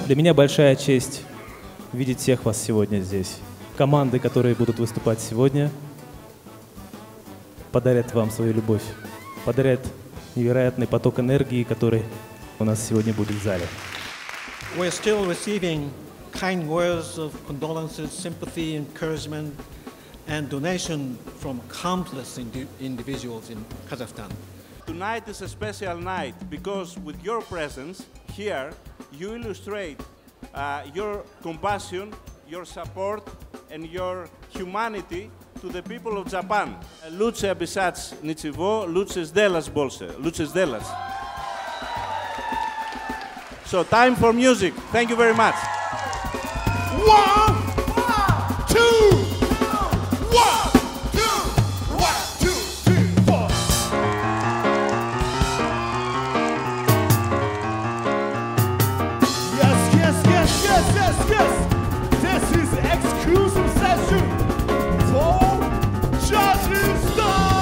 Для меня большая честь видеть всех вас сегодня здесь. Команды, которые будут выступать сегодня, подарят вам свою любовь, подарят невероятный поток энергии, который у нас сегодня будет в зале. We're still receiving kind words of condolences, sympathy, encouragement, and donation from countless individuals in Kazakhstan. Tonight is a special night because with your presence here, you illustrate your compassion, your support, and your humanity to the people of Japan. Luce abisats nichivo, luces delas bolse, luces delas. So time for music. Thank you very much. 1, 2. Yes, this is exclusive session for Jazzystan.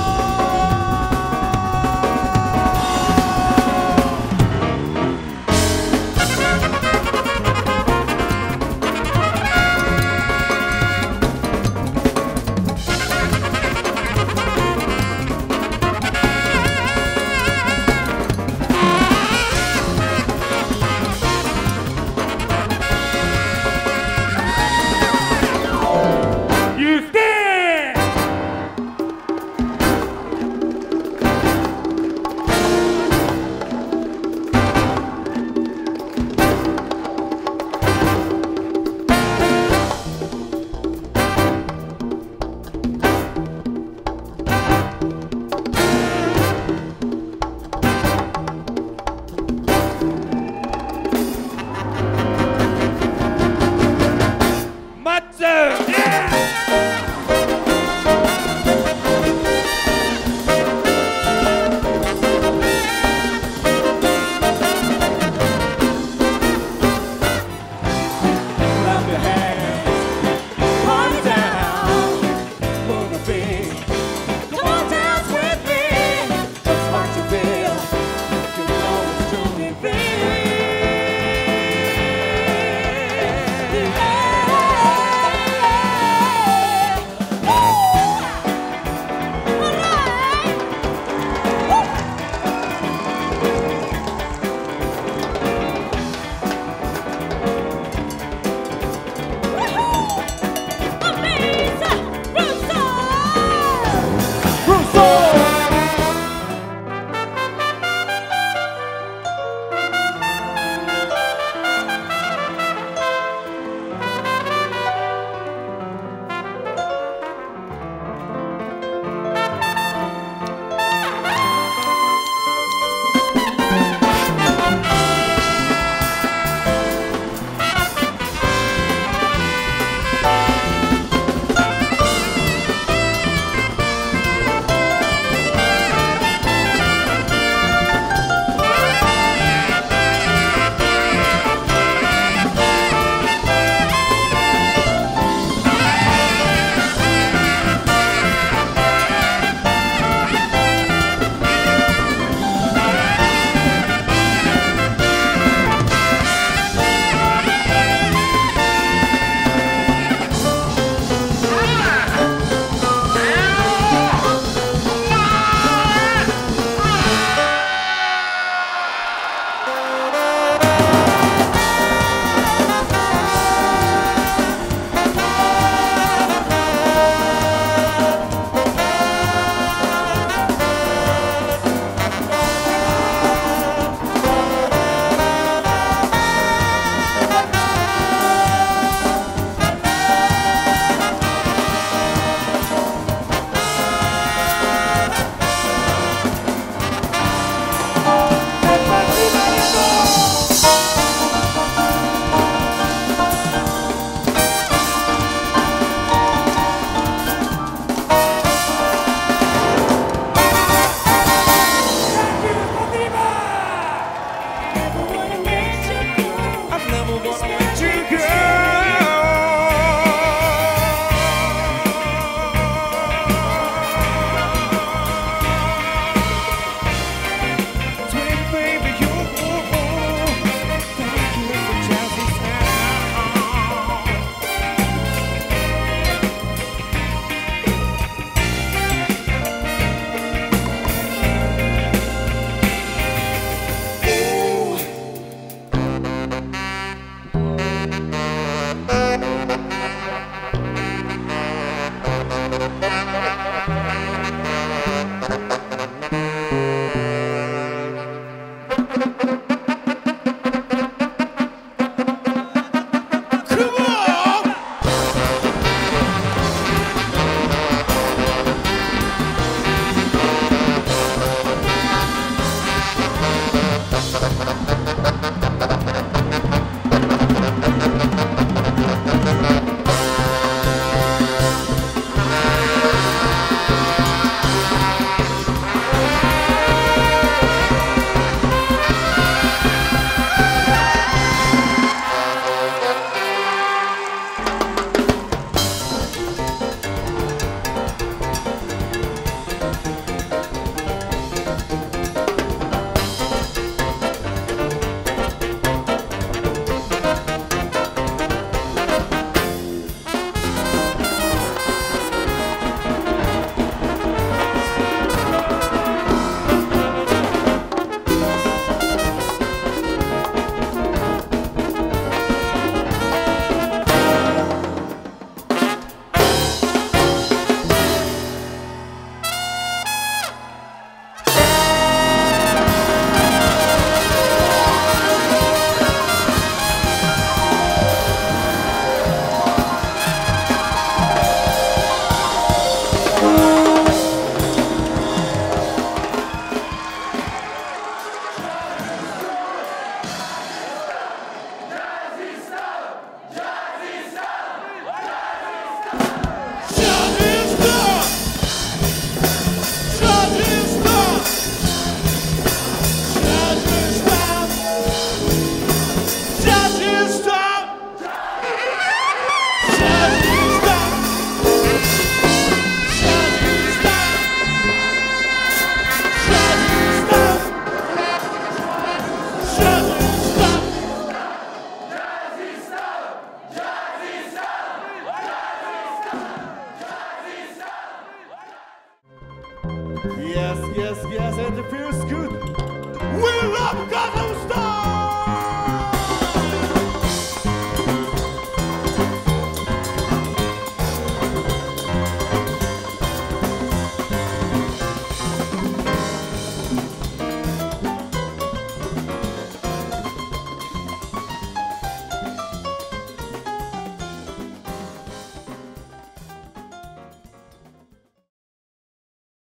Yes, and it feels good. We love Kazakhstan!